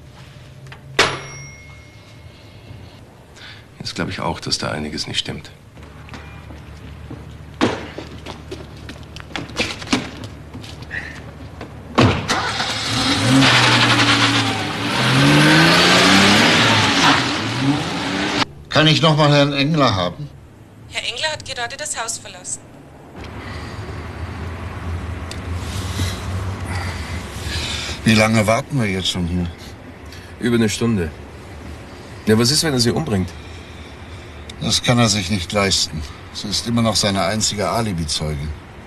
Jetzt glaube ich auch, dass da einiges nicht stimmt. Kann ich noch mal Herrn Engler haben? Herr Engler hat gerade das Haus verlassen. Wie lange warten wir jetzt schon hier? Über eine Stunde. Ja, was ist, wenn er sie umbringt? Das kann er sich nicht leisten. Sie ist immer noch seine einzige Alibi-Zeugin.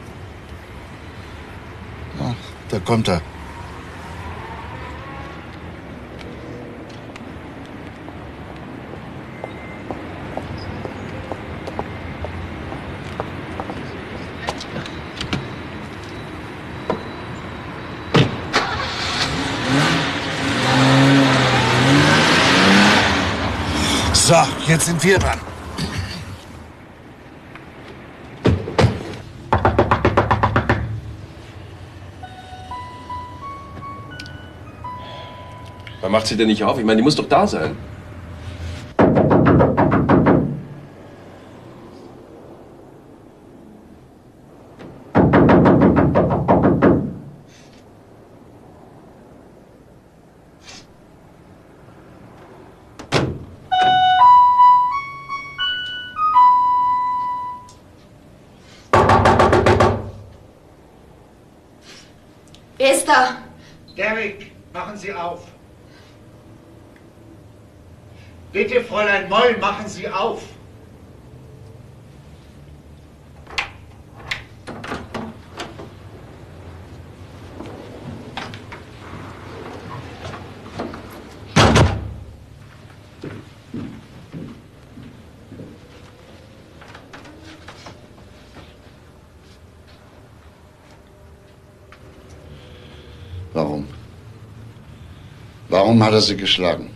Ja, da kommt er. So, jetzt sind wir dran. Warum macht sie denn nicht auf? Ich meine, die muss doch da sein. Wer ist da? Derek, machen Sie auf. Bitte, Fräulein Moll, machen Sie auf. Warum? Warum hat er sie geschlagen?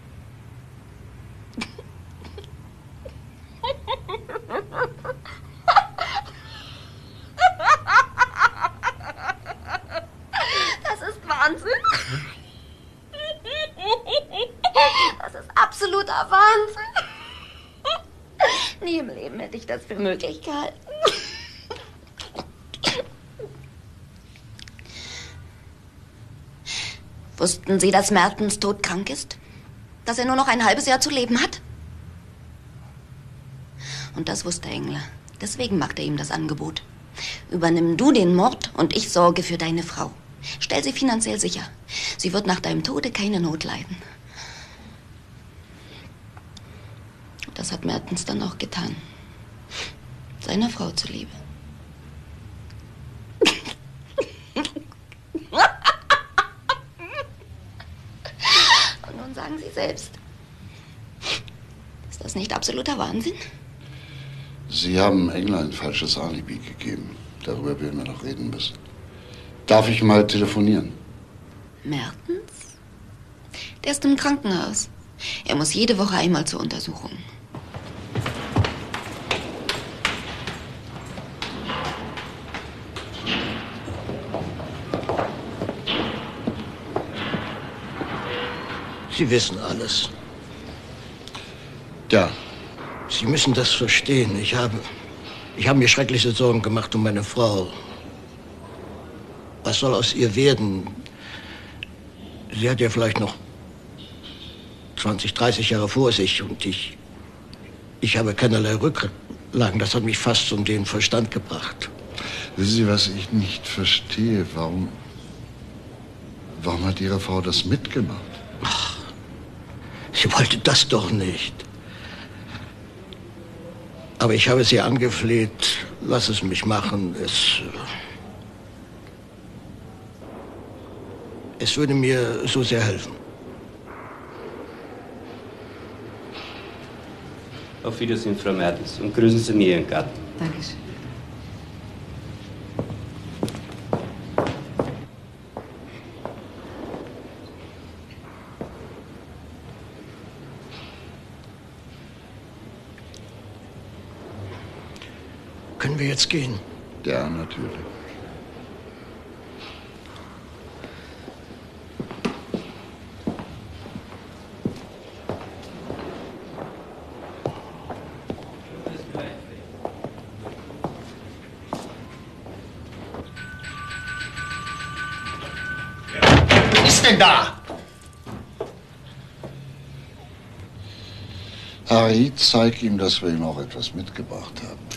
Das ist Wahnsinn. Das ist absoluter Wahnsinn. Nie im Leben hätte ich das für möglich gehalten. Wussten Sie, dass Mertens todkrank ist? Dass er nur noch ein halbes Jahr zu leben hat? Und das wusste Engler. Deswegen macht er ihm das Angebot. Übernimm du den Mord und ich sorge für deine Frau. Stell sie finanziell sicher. Sie wird nach deinem Tode keine Not leiden. Das hat Mertens dann auch getan. Seiner Frau zuliebe. Und nun sagen Sie selbst. Ist das nicht absoluter Wahnsinn? Sie haben Engler ein falsches Alibi gegeben. Darüber werden wir noch reden müssen. Darf ich mal telefonieren? Mertens? Der ist im Krankenhaus. Er muss jede Woche einmal zur Untersuchung. Sie wissen alles. Ja. Sie müssen das verstehen. Ich habe, ich habe mir schreckliche Sorgen gemacht um meine Frau. Was soll aus ihr werden? Sie hat ja vielleicht noch zwanzig, dreißig Jahre vor sich und ich, ich habe keinerlei Rücklagen. Das hat mich fast um den Verstand gebracht. Wissen Sie, was ich nicht verstehe? Warum, warum hat Ihre Frau das mitgemacht? Ach, sie wollte das doch nicht. Aber ich habe sie angefleht, lass es mich machen. Es, es würde mir so sehr helfen. Auf Wiedersehen, Frau Mertens. Und grüßen Sie mir Ihren Gatten. Dankeschön. Können wir jetzt gehen? Ja, natürlich. Wer ist denn da? Harry, zeig ihm, dass wir ihm auch etwas mitgebracht haben.